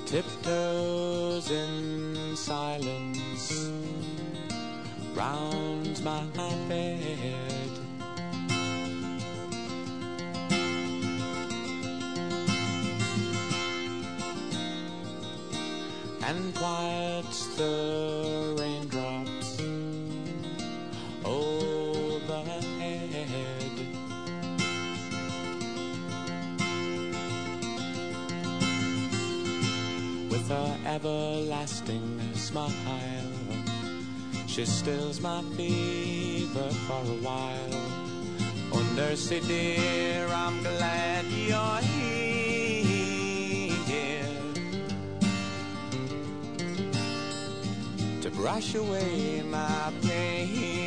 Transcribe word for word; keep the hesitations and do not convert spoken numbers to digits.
tiptoes in silence round my bed, and quiets the raindrops overhead. With her everlasting smile, she stills my fever for a while. Oh, nursey dear, I'm glad you're here to brush away my pain.